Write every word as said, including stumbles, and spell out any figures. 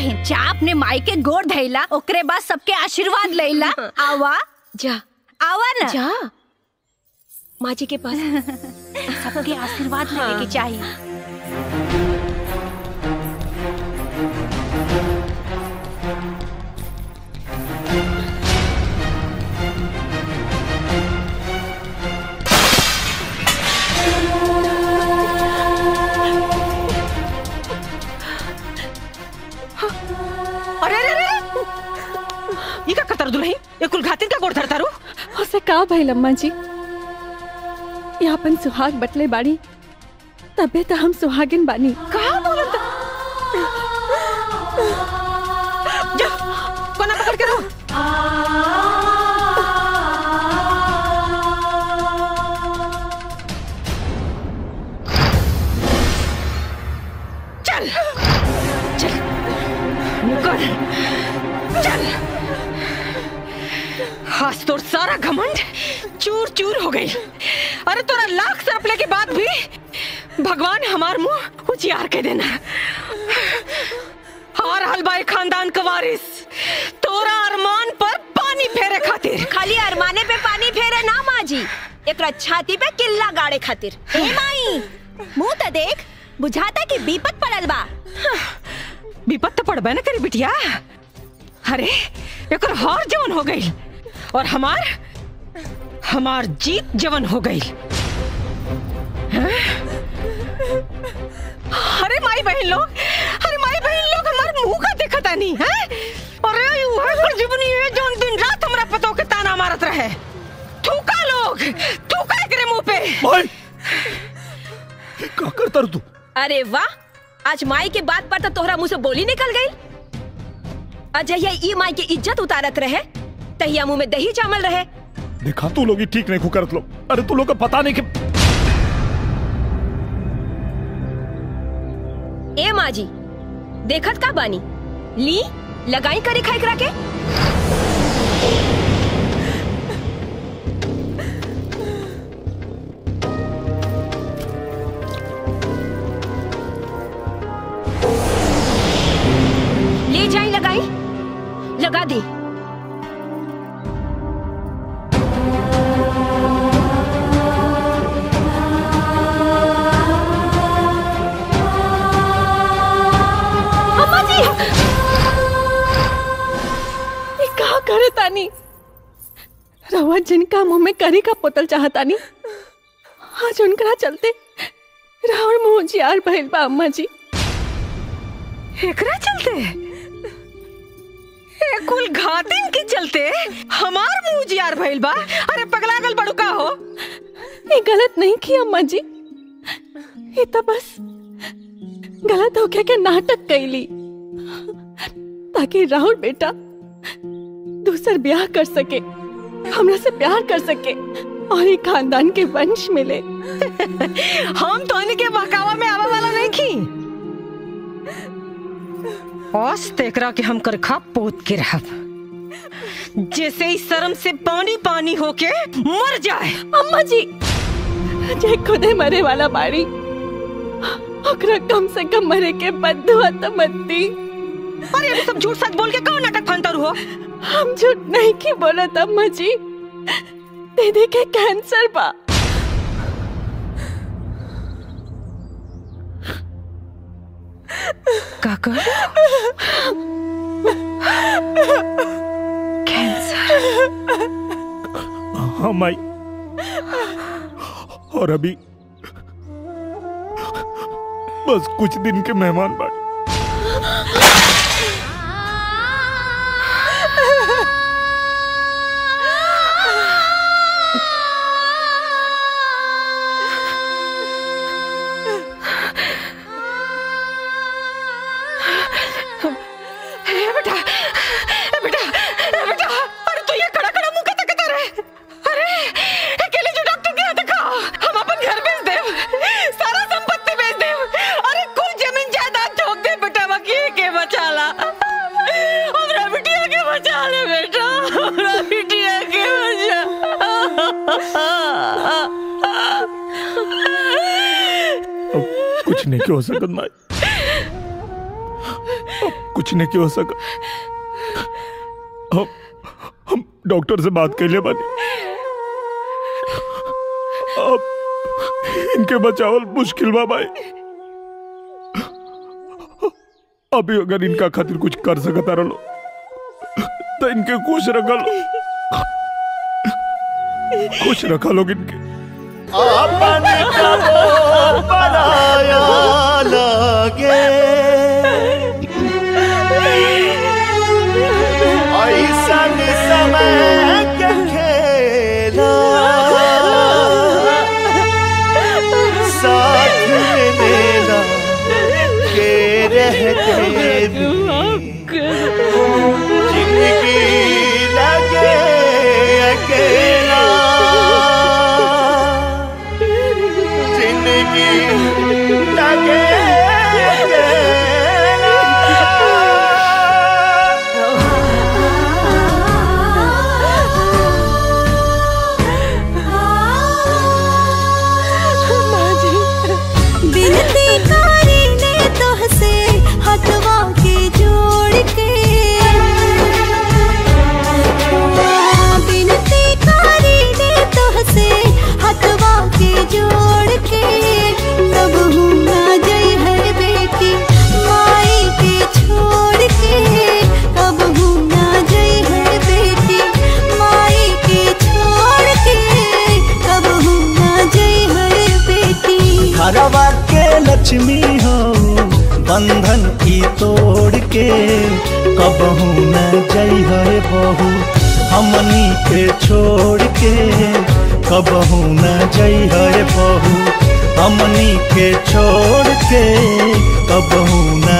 बहन, जा अपने माई के गोड़ धैला, ओकरे बाद सबके आशीर्वाद लैला। आवा जा, आवा ना जा माँ जी के पास। सबके आशीर्वाद लेने की चाहिए। अरे अरे ये क्या करता दुल्हन? ये कुल घातिन का गोड़ धरता रू? उसे का भाई अम्मा जी, ये अपन सुहाग बटले बाड़ी, तबे तो हम सुहागिन बानी। कहा बोलता? जा कोना पकड़ के रो। चल चल मुकर, चल। आज तोर सारा घमंड चूर चूर हो गई। अरे तोरा लाख सरपले के बाद भी भगवान हमार मुंह उजियार के देना। हार हलवाई खानदान का वारिस तोरा अरमान पर पानी फेरे खातिर। खाली अरमाने पे पानी फेरे ना माँ जी, एकरा छाती पे किल्ला गाड़े खातिर। ए माई, मुंह तो देख, बुझाता कि विपत पड़ल बा। विपत तो पड़बे न करी बिटिया। अरे एकर हार जवन हो गई और हमार हमार जीत जवन हो गई। अरे माई बहन लोग, अरे माई बहन लोग हमार मुंह का देखता नहीं है। अरे वह प्रजीवनी है जो दिन रात हमरा पतो के ताना मारत रहे। थूका लोग, थूका एकरे मुंह पे। भाई क्या करता तू? अरे वाह, आज माई के बात पर तो तोहरा मुंह से बोली निकल गई। अजय ई माई की इज्जत उतारत रहे, तहिया मुंह में दही जामल रहे। देखा तू लोग ठीक नहीं करत लोग। अरे तू लोग का पता नहीं कि ए माँ जी देखत का बानी, ली लगाई करे खाई करा के। ले जाई लगाई, लगा दी। करे तानी रवा जिनका मुंह में करी का पोतल चाहतानी, आज उनकरा चलते रावण मुंह जियार भइल बा। अम्मा जी एकरा चलते, ए कुल घातिन के चलते हमार मुंह जियार भइल बा। अरे पगलागल बड़ू का हो? ये गलत नहीं की अम्मा जी, ये तो बस गलत होके के नाटक कैली ताकि राहुल बेटा दूसर ब्याह कर सके, हमरा से प्यार कर सके और एक खानदान के वंश मिले। हम तो इनके बहकावा में आवा वाला नहीं की। औस तेकरा के हम कर खा पोत के रहब, जैसे ही शर्म से पानी पानी होके मर जाए। अम्मा जी जे खुदे मरे वाला बाड़ी, ओकरा कम से कम मरे के बदुआ तो मत दी। अरे अभी सब झूठ सच बोल के कौन नाटक फंता हो? हम झूठ नहीं की बोलत अम्मा जी, दीदी के कैंसर बा। काका कैंसर? हाँ माई, और अभी बस कुछ दिन के मेहमान बाकी। कुछ नहीं हो सकता माई, कुछ नहीं क्यों हो सका। हम हम डॉक्टर से बात कर ले बानी, अब इनके बचावल मुश्किल बा भाई। अभी अगर इनका खातिर कुछ कर सकता रहो तो इनके खुश रखा लो, खुश रखा लोग इनके। अपन कबो पराया लगे, ऐसन समय के खेला साथ में लेला के रहते जिंदगी लगे अकेला, जिंदगी लगे घरवा के लक्ष्मी हो बंधन की तोड़ के, कबहू न जई है बहू हमनी के छोड़ के, कबहू न जई है बहू हमनी के छोड़ के, कबहू न